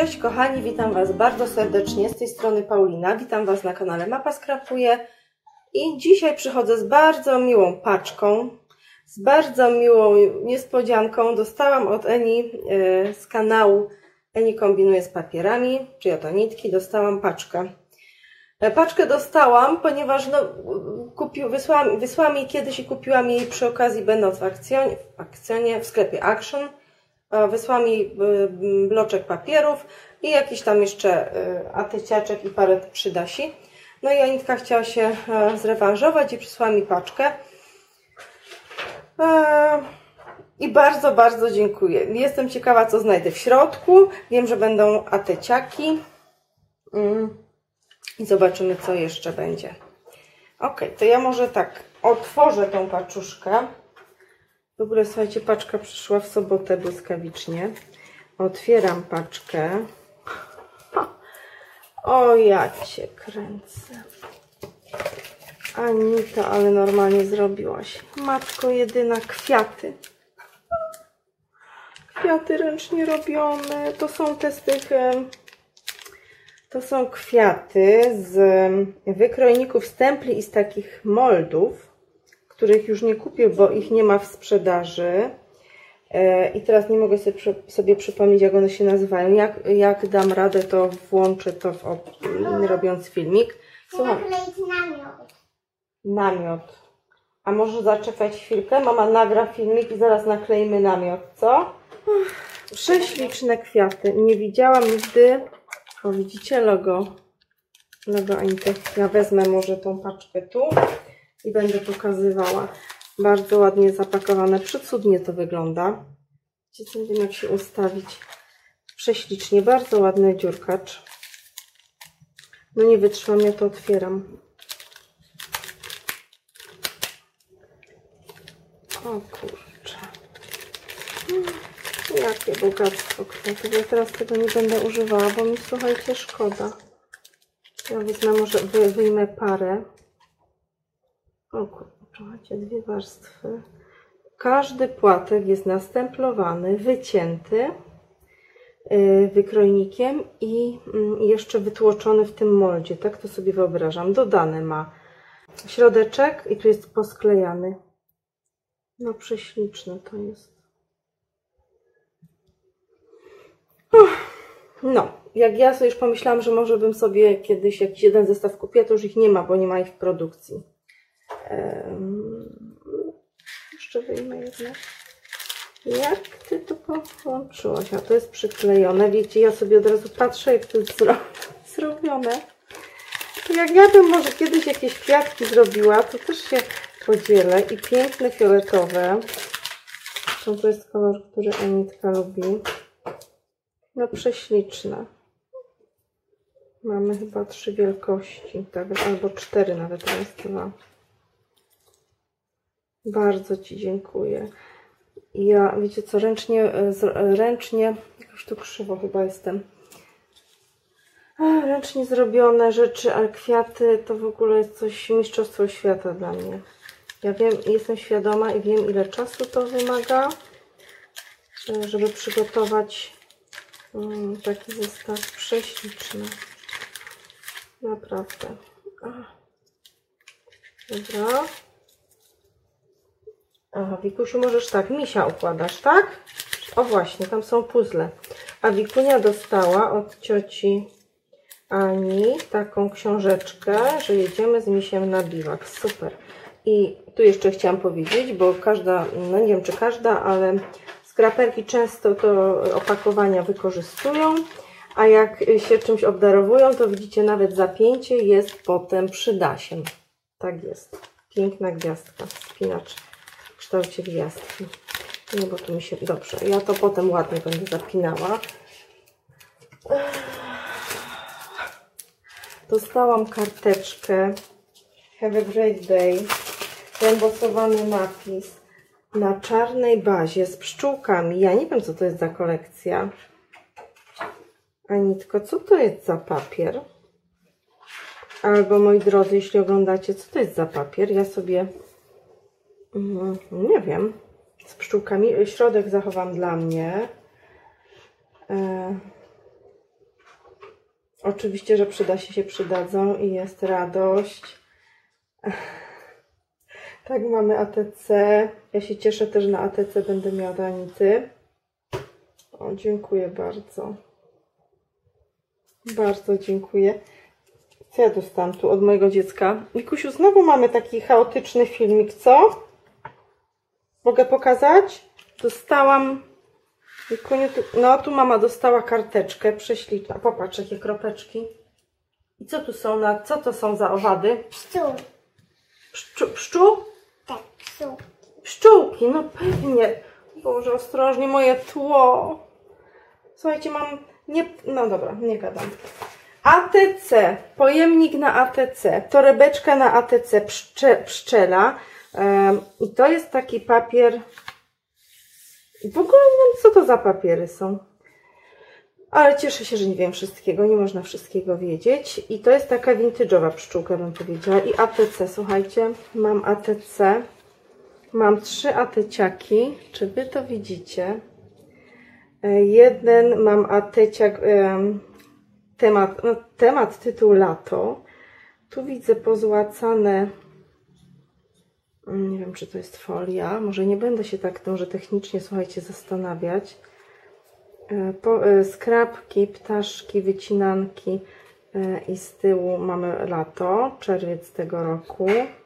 Cześć kochani, witam Was bardzo serdecznie, z tej strony Paulina, witam Was na kanale Mapa Skrapuje i dzisiaj przychodzę z bardzo miłą paczką, z bardzo miłą niespodzianką. Dostałam od Eni z kanału Eni kombinuje z papierami, czyli oto nitki, dostałam paczkę. Paczkę dostałam, ponieważ wysłałam jej kiedyś i kupiłam jej przy okazji, będąc w akcjonie w sklepie Action. Wysłałam jej bloczek papierów i jakiś tam jeszcze atyciaczek i parę przydasi. No i Anitka chciała się zrewanżować i przysłała mi paczkę. I bardzo, bardzo dziękuję. Jestem ciekawa, co znajdę w środku. Wiem, że będą atyciaki. I zobaczymy, co jeszcze będzie. Ok, to ja może tak otworzę tą paczuszkę. W ogóle, słuchajcie, paczka przyszła w sobotę błyskawicznie. Otwieram paczkę. O, ja cię kręcę. Anita, ale normalnie zrobiłaś. Matko jedyna, kwiaty. Kwiaty ręcznie robione. To są te z tych... To są kwiaty z wykrojników stempli i z takich moldów, których już nie kupię, bo ich nie ma w sprzedaży. I teraz nie mogę sobie przypomnieć, jak one się nazywają. Jak dam radę, to włączę to, robiąc filmik. Słucham. Namiot. Namiot. A może zaczekać chwilkę? Mama nagra filmik i zaraz nakleimy namiot, co? Prześliczne kwiaty. Nie widziałam nigdy. O, widzicie logo? Logo Anity. Ja wezmę może tą paczkę tu i będę pokazywała. Bardzo ładnie zapakowane. Przecudnie to wygląda. Wiecie, nie wiem, jak się ustawić. Prześlicznie. Bardzo ładny dziurkacz. No nie wytrzymam, ja to otwieram. O kurczę. Jakie bogactwo kwiatów. Ja teraz tego nie będę używała, bo mi, słuchajcie, szkoda. Ja wezmę, może wyjmę parę. O kurczę, macie dwie warstwy. Każdy płatek jest nastemplowany, wycięty wykrojnikiem i jeszcze wytłoczony w tym moldzie. Tak to sobie wyobrażam. Dodane ma środeczek i tu jest posklejany. No prześliczne to jest. No, jak ja sobie już pomyślałam, że może bym sobie kiedyś jakiś jeden zestaw kupiła, to już ich nie ma, bo nie ma ich w produkcji. Jeszcze wyjmę jedno. Jak ty to połączyłaś? A to jest przyklejone. Wiecie, ja sobie od razu patrzę, jak to jest zrobione. Jak ja bym może kiedyś jakieś kwiatki zrobiła, to też się podzielę. I piękne fioletowe. To jest kolor, który Anitka lubi. No prześliczne. Mamy chyba 3 wielkości, tak, albo 4 nawet, teraz 2. Bardzo Ci dziękuję. Ja, wiecie co, ręcznie, jakoś tu krzywo chyba jestem. Ręcznie zrobione rzeczy, ale kwiaty to w ogóle jest coś, mistrzostwo świata dla mnie. Ja wiem, jestem świadoma i wiem, ile czasu to wymaga, żeby przygotować taki zestaw. Prześliczny. Naprawdę. Dobra. Aha, Wikusiu, możesz tak, misia układasz, tak? O właśnie, tam są puzzle. A Wikunia dostała od cioci Ani taką książeczkę, że jedziemy z misiem na biwak. Super. I tu jeszcze chciałam powiedzieć, bo każda, no nie wiem czy każda, ale skraperki często to opakowania wykorzystują, a jak się czymś obdarowują, to widzicie, nawet zapięcie jest potem przydasiem. Tak jest. Piękna gwiazdka, spinacz w kształcie gwiazdki. Nie, bo tu mi się... Dobrze, ja to potem ładnie będę zapinała. Dostałam karteczkę Have a great day. Embosowany napis na czarnej bazie z pszczółkami. Ja nie wiem, co to jest za kolekcja. Anitko, co to jest za papier? Albo, moi drodzy, jeśli oglądacie, co to jest za papier? Ja sobie... nie wiem. Z pszczółkami. Środek zachowam dla mnie. Oczywiście, że się przydadzą i jest radość. Tak, mamy ATC. Ja się cieszę też, że na ATC będę miała Danity. O, dziękuję bardzo. Bardzo dziękuję. Co ja dostałam tu od mojego dziecka? Mikusiu, znowu mamy taki chaotyczny filmik, co? Mogę pokazać? Dostałam... No, tu mama dostała karteczkę prześliczna. Popatrz, jakie kropeczki. I co tu są co to są za owady? Pszczół. Pszczół? Tak, pszczół. Pszczółki, no pewnie. Boże, ostrożnie, moje tło. Słuchajcie, mam... No dobra, nie gadam. ATC, pojemnik na ATC, torebeczka na ATC, pszczela. I to jest taki papier... W ogóle nie wiem, co to za papiery są. Ale cieszę się, że nie wiem wszystkiego. Nie można wszystkiego wiedzieć. I to jest taka vintage'owa pszczółka, bym powiedziała. I ATC, słuchajcie. Mam ATC. Mam 3 ATC-ciaki. Czy wy to widzicie? Jeden mam ATC-ciak, temat, tytuł lato. Tu widzę pozłacane... Nie wiem, czy to jest folia. Może nie będę się tak może technicznie, słuchajcie, zastanawiać. Skrapki, ptaszki, wycinanki i z tyłu mamy lato, czerwiec tego roku.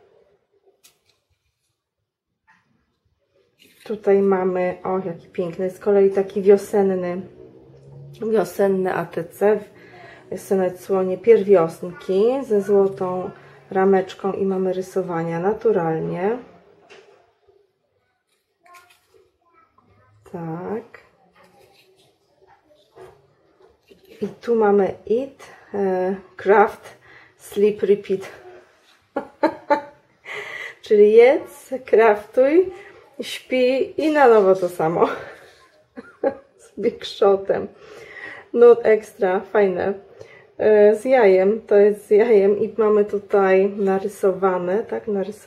Tutaj mamy, o jaki piękny, z kolei taki wiosenny ATC. Jest nawet słonie pierwiosnki ze złotą rameczką i mamy rysowania naturalnie. Tak. I tu mamy Eat, Craft, Sleep, Repeat. Czyli jedz, kraftuj, śpi i na nowo to samo. Z Big Shotem. No ekstra, fajne. Z jajem, to jest z jajem i mamy tutaj narysowane, tak,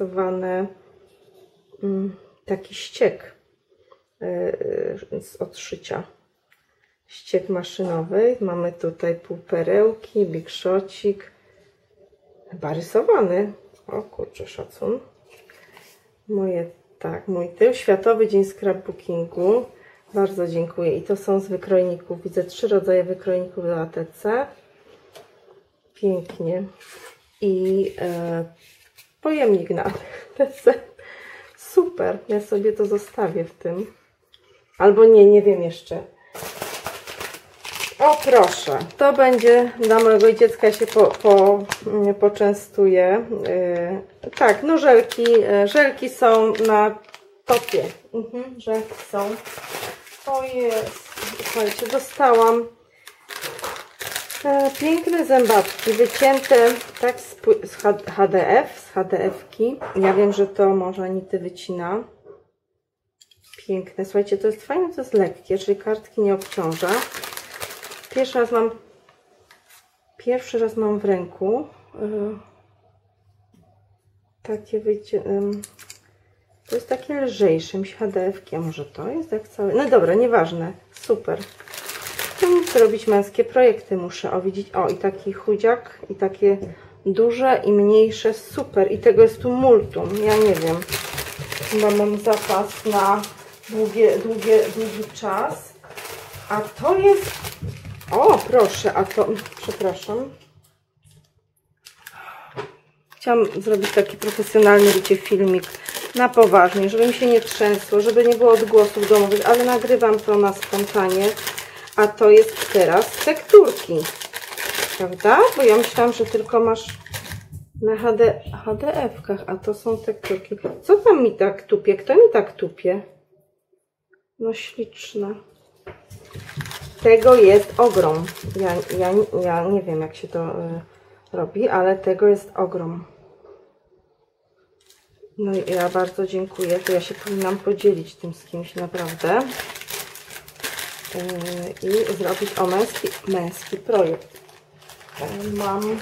taki ściek z odszycia. Ściek maszynowy. Mamy tutaj półperełki, big shotcik. Chyba rysowany. O kurczę, szacun. Mój tył. Światowy Dzień Scrapbookingu. Bardzo dziękuję. I to są z wykrojników. Widzę 3 rodzaje wykrojników do ATC. Pięknie. I pojemnik na ATC. Super. Ja sobie to zostawię w tym. Albo nie wiem jeszcze. O proszę, to będzie dla mojego dziecka, się poczęstuje. Tak, no żelki są na topie. Żelki są. O jest, słuchajcie, dostałam piękne zębatki, wycięte tak z HDF-ki. Ja wiem, że to może nity wycina. Piękne, słuchajcie, to jest fajne, to jest lekkie, czyli kartki nie obciąża. Pierwszy raz mam w ręku takie to jest takie lżejsze, mi się HDF-ki, a może to jest jak całe, no dobra, nieważne, super. Chcę robić męskie projekty, muszę widzieć, i taki chudziak, i takie duże i mniejsze, super, i tego jest tu multum, ja nie wiem, chyba mam zapas na długi czas, a to jest, o proszę, a to, przepraszam, chciałam zrobić taki profesjonalny, wiecie, filmik na poważnie, żeby mi się nie trzęsło, żeby nie było odgłosów domowych, ale nagrywam to na spontanie, a to jest teraz tekturki, prawda? Bo ja myślałam, że tylko masz na HDF-kach, a to są tekturki. Co tam mi tak tupie? Kto mi tak tupie? No śliczne. Tego jest ogrom. Ja nie wiem, jak się to robi, ale tego jest ogrom. No i ja bardzo dziękuję. To ja się powinnam podzielić tym z kimś naprawdę. I zrobić męski projekt. Mam...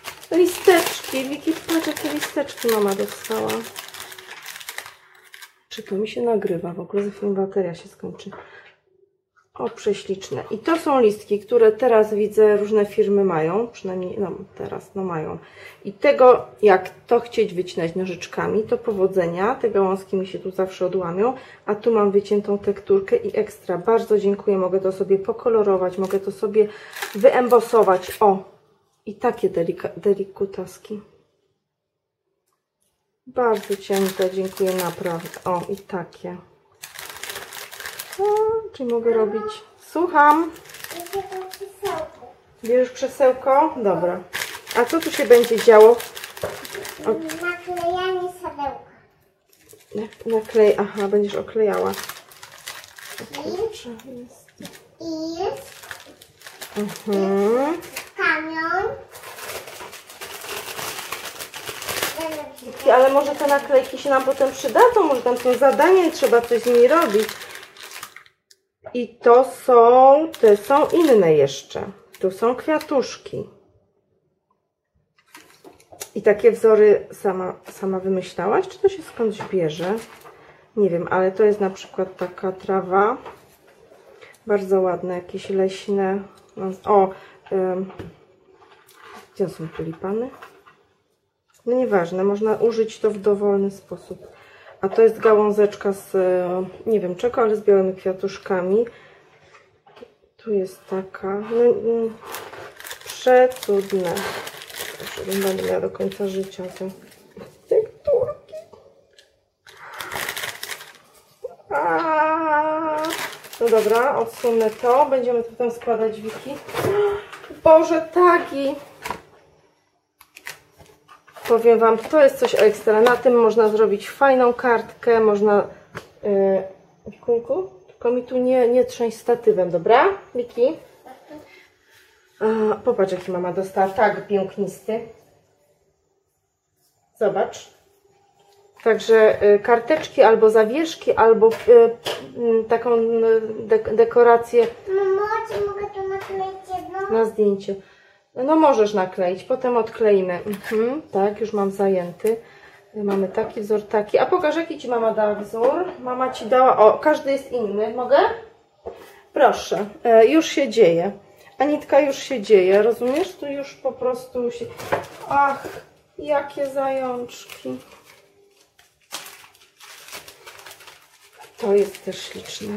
listeczki. Wiki, patrz, jakie listeczki mama dostała. Czy to mi się nagrywa? W ogóle za chwilę bateria się skończy. O, prześliczne. I to są listki, które teraz widzę różne firmy mają. Przynajmniej, no teraz, no mają. I tego, jak to chcieć wycinać nożyczkami, to powodzenia. Te gałązki mi się tu zawsze odłamią. A tu mam wyciętą tekturkę i ekstra. Bardzo dziękuję. Mogę to sobie pokolorować, mogę to sobie wyembosować. O! I takie delikutaski. Bardzo cienkie, dziękuję naprawdę. O, i takie. O, czy mogę robić? Słucham. Bierzesz krzesełko? Dobra. A co tu się będzie działo? Naklejanie sadełka. Aha, będziesz oklejała. O kurczę, jest. I jest Mhm. kamień. Ale może te naklejki się nam potem przydadzą, może tam są zadania i trzeba coś z nimi robić. I to są, te są inne jeszcze. Tu są kwiatuszki. I takie wzory sama wymyślałaś? Czy to się skądś bierze? Nie wiem, ale to jest na przykład taka trawa. Bardzo ładne, jakieś leśne. O, gdzie są tulipany? No nieważne, można użyć to w dowolny sposób. A to jest gałązeczka z nie wiem czego, ale z białymi kwiatuszkami. Tu jest taka, no, przecudne. Będę miała do końca życia te tekturki. No dobra, odsunę to. Będziemy potem składać wiki. Boże, tagi! Powiem Wam, to jest coś ekstra. Na tym można zrobić fajną kartkę, można... Wikunku? Tylko mi tu nie trzęść statywem, dobra? Wiki? Popatrz, jaki mama dostała. Tak, pięknisty. Zobacz. Także karteczki albo zawieszki, albo taką dekorację. Mamo, czy mogę to nakleić jedno? Na zdjęcie. No możesz nakleić, potem odkleimy. Tak, już mam zajęty. Mamy taki wzór, taki. A pokaż, jaki Ci mama dała wzór. Mama Ci dała, o, każdy jest inny. Mogę? Proszę, już się dzieje. Anitka, już się dzieje, rozumiesz? Tu już po prostu się... Ach, jakie zajączki. To jest też śliczne.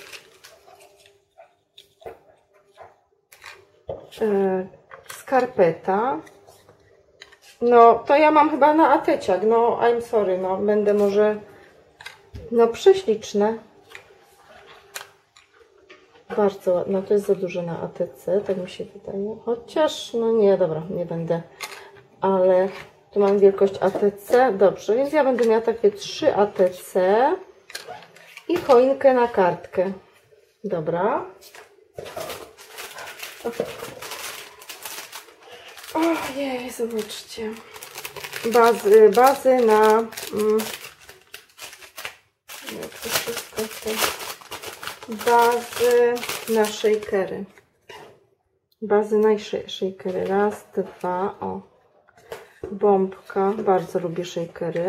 Skarpeta. No, to ja mam chyba na ateciak. No, I'm sorry, no, będę może... No, prześliczne. Bardzo ładne. No, to jest za duże na ATC, tak mi się wydaje. Chociaż, no nie, dobra, nie będę. Ale tu mam wielkość ATC. Dobrze, więc ja będę miała takie 3 ATC i choinkę na kartkę. Dobra. Ojej, zobaczcie. Bazy na... jak to wszystko bazy na shakery. Bazy na shakery. Raz, dwa, o. Bombka. Bardzo lubię shakery.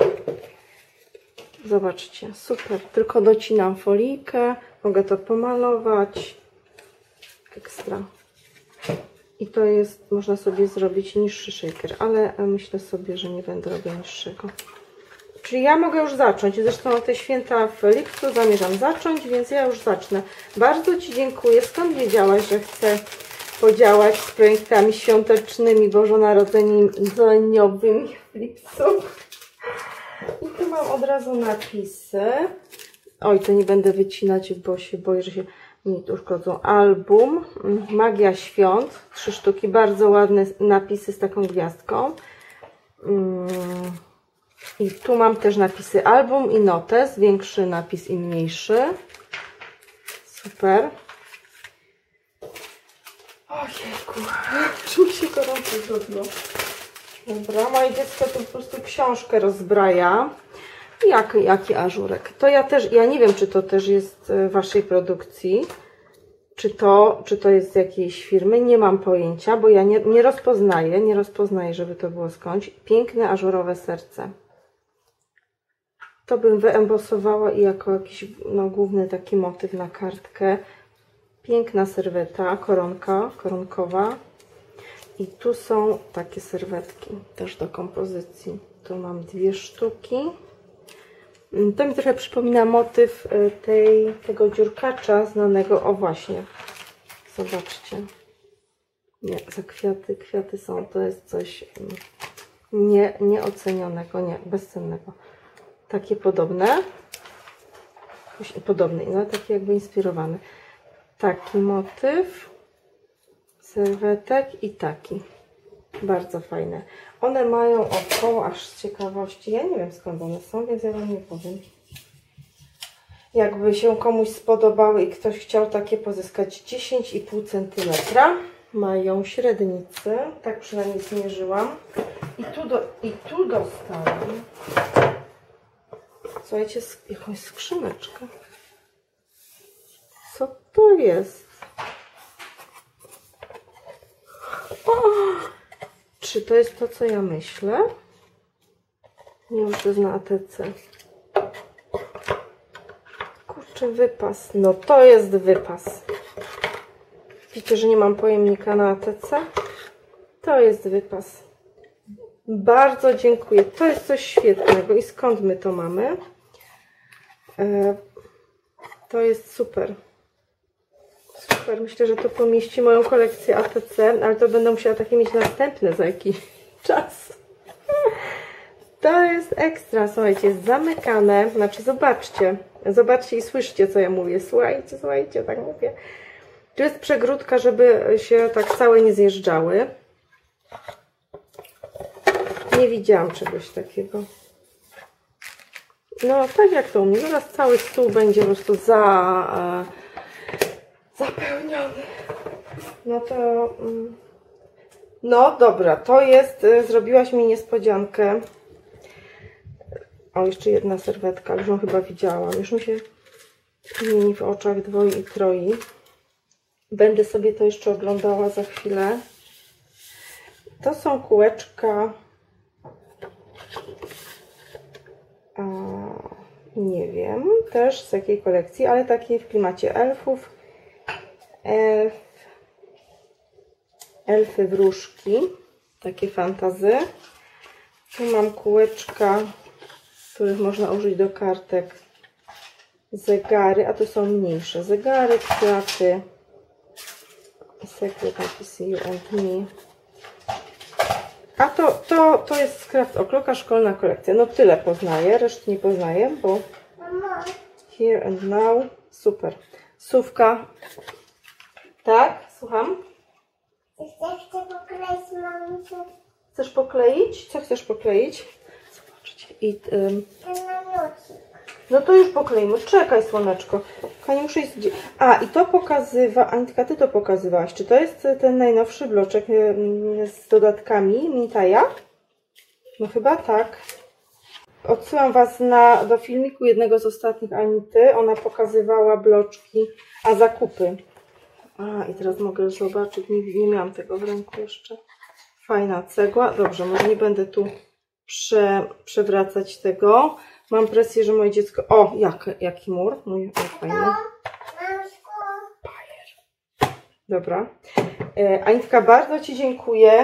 Zobaczcie, super. Tylko docinam folijkę. Mogę to pomalować. Ekstra. I to jest, można sobie zrobić niższy shaker, ale myślę sobie, że nie będę robiła niższego. Czyli ja mogę już zacząć. Zresztą te święta w lipcu zamierzam zacząć, więc ja już zacznę. Bardzo Ci dziękuję. Skąd wiedziałaś, że chcę podziałać z projektami świątecznymi, bożonarodzeniowymi w lipcu? I tu mam od razu napisy. Oj, to nie będę wycinać, bo się boję, że się mi tu uszkodzą. Album Magia Świąt. 3 sztuki. Bardzo ładne napisy z taką gwiazdką. I tu mam też napisy album i notes. Większy napis i mniejszy. Super. Ojejku. Czy mi się gorąco zrobiło. Dobra, moje dziecko tu po prostu książkę rozbraja. Jaki ażurek. To ja nie wiem, czy to też jest Waszej produkcji. Czy to jest z jakiejś firmy. Nie mam pojęcia, bo ja nie rozpoznaję, żeby to było skądś. Piękne ażurowe serce. To bym wyembosowała i jako jakiś główny taki motyw na kartkę. Piękna serweta, koronkowa. I tu są takie serwetki też do kompozycji. Tu mam 2 sztuki. To mi trochę przypomina motyw tego dziurkacza znanego. O właśnie, zobaczcie. Nie, za kwiaty są, to jest coś nieocenionego, nie, bezcennego. Takie podobne, no takie jakby inspirowane. Taki motyw serwetek i taki. Bardzo fajne. One mają około, aż z ciekawości, ja nie wiem skąd one są, więc ja wam nie powiem. Jakby się komuś spodobały i ktoś chciał takie pozyskać, 10,5 cm. Mają średnicę, tak przynajmniej zmierzyłam. I tu dostałam, słuchajcie, jakąś skrzyneczkę. Co to jest? O! Czy to jest to, co ja myślę? Nie wiem, czy to jest na ATC. Kurczę, wypas. No to jest wypas. Widzicie, że nie mam pojemnika na ATC? To jest wypas. Bardzo dziękuję. To jest coś świetnego. I skąd my to mamy? To jest super. Super. Myślę, że to pomieści moją kolekcję ATC, ale to będę musiała takie mieć następne za jakiś czas. To jest ekstra. Słuchajcie, jest zamykane. Znaczy, zobaczcie i słyszcie, co ja mówię. Słuchajcie, tak mówię. Tu jest przegródka, żeby się tak całe nie zjeżdżały. Nie widziałam czegoś takiego. No, tak jak to u mnie. Zaraz cały stół będzie po prostu zapełniony. No to... No dobra, to jest... Zrobiłaś mi niespodziankę. O, jeszcze jedna serwetka, już ją chyba widziałam. Już mi się mieni w oczach dwoi i troi. Będę sobie to jeszcze oglądała za chwilę. To są kółeczka... nie wiem też z jakiej kolekcji, ale takie w klimacie elfów. Elfy wróżki. Takie fantazy. Tu mam kółeczka, których można użyć do kartek. Zegary, a to są mniejsze. Zegary, kwiaty. Secret I See You and Me. A to jest Craft O'Clocka, szkolna kolekcja. No tyle poznaję, reszty nie poznaję, bo Here and Now, super. Sówka. Tak, słucham? Chcę pokleić, mamusiu. Chcesz pokleić? Co chcesz pokleić? Zobaczcie. Ten namiocik. No to już pokleimy. Czekaj, słoneczko. Kochani, muszę iść. A, i to pokazywa... Anitka, ty to pokazywałaś. Czy to jest ten najnowszy bloczek z dodatkami Mintaja? No chyba tak. Odsyłam Was do filmiku jednego z ostatnich Anity. Ona pokazywała bloczki, a zakupy. A, i teraz mogę zobaczyć. Nie miałam tego w ręku jeszcze. Fajna cegła. Dobrze, może nie będę tu przewracać tego. Mam presję, że moje dziecko... O, jaki mur. Mój fajny. Dobra. Anitka, bardzo Ci dziękuję.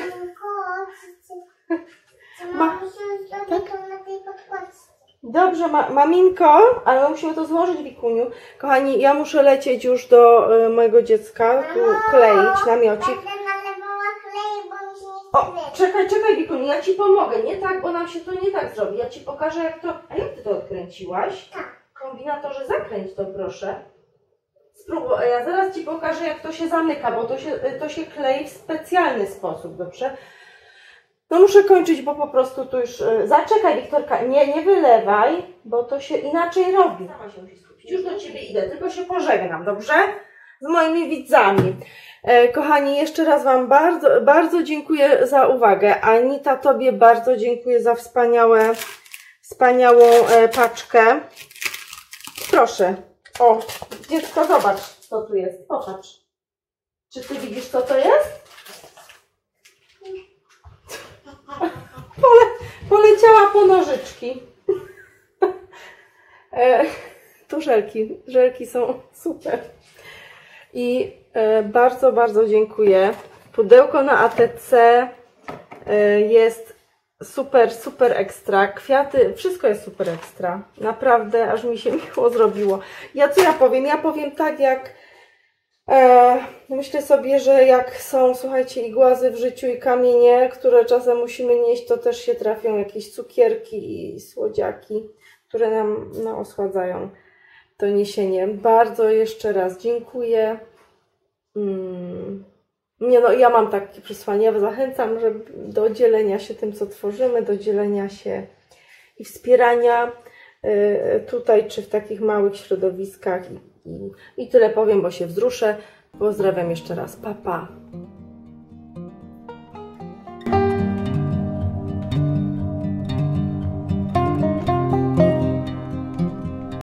Dobrze, maminko, ale musimy to złożyć, Wikuniu. Kochani, ja muszę lecieć już do mojego dziecka, tu kleić namiocik. O, czekaj, Wikuniu, ja Ci pomogę. Nie tak, bo nam się to nie tak zrobi. Ja Ci pokażę, jak to... A jak Ty to odkręciłaś? Tak. Kombinatorze, zakręć to, proszę. Spróbuj, a ja zaraz Ci pokażę, jak to się zamyka, bo to się klei w specjalny sposób, dobrze? No muszę kończyć, bo po prostu tu już... Zaczekaj, Wiktorka, nie wylewaj, bo to się inaczej robi. Sama się musi skupić. Już do Ciebie idę, tylko się pożegnam, dobrze? Z moimi widzami. Kochani, jeszcze raz Wam bardzo, bardzo dziękuję za uwagę. Anita, Tobie bardzo dziękuję za wspaniałą paczkę. Proszę. O, dziecko, zobacz, co tu jest. Popatrz. Czy Ty widzisz, co to jest? Poleciała po nożyczki. Tu żelki. Żelki są super. I bardzo, bardzo dziękuję. Pudełko na ATC jest super, super ekstra. Kwiaty, wszystko jest super ekstra. Naprawdę, aż mi się miło zrobiło. Co ja powiem? Ja powiem tak, jak myślę sobie, że jak są, słuchajcie, i głazy w życiu, i kamienie, które czasem musimy nieść, to też się trafią jakieś cukierki i słodziaki, które nam osładzają to niesienie. Bardzo jeszcze raz dziękuję. Nie no, ja mam takie przesłanie. Ja zachęcam do dzielenia się tym, co tworzymy, do dzielenia się i wspierania tutaj, czy w takich małych środowiskach. I tyle powiem, bo się wzruszę. Pozdrawiam jeszcze raz. Pa, pa.